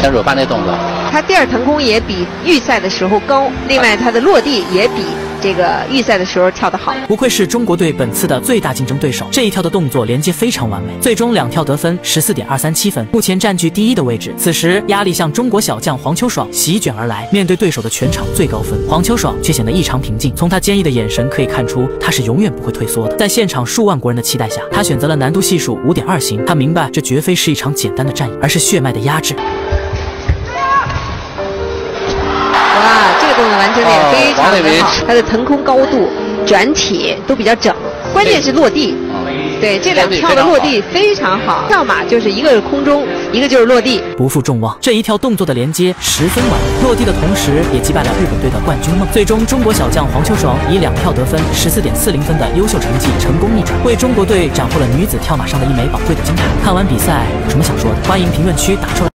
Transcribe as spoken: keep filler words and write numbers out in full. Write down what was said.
前手翻那动作。 他第二腾空也比预赛的时候高，另外他的落地也比这个预赛的时候跳得好。 不愧是中国队本次的最大竞争对手，这一跳的动作连接非常完美，最终两跳得分十四点二三七分，目前占据第一的位置。此时压力向中国小将黄秋爽席卷而来，面对对手的全场最高分，黄秋爽却显得异常平静。从他坚毅的眼神可以看出，他是永远不会退缩的。在现场数万国人的期待下，他选择了难度系数五点二星。他明白这绝非是一场简单的战役，而是血脉的压制。 哇，这个动作完成的也非常的好，他的腾空高度、转体都比较整，关键是落地。对，这两跳的落地非常好，跳马就是一个是空中，一个就是落地， 不负众望。这一跳动作的连接十分完美，落地的同时也击败了日本队的冠军梦。最终，中国小将黄秋爽以两跳得分十四点四零分的优秀成绩成功逆转，为中国队斩获了女子跳马上的一枚宝贵的金牌。看完比赛有什么想说的？欢迎评论区打出来。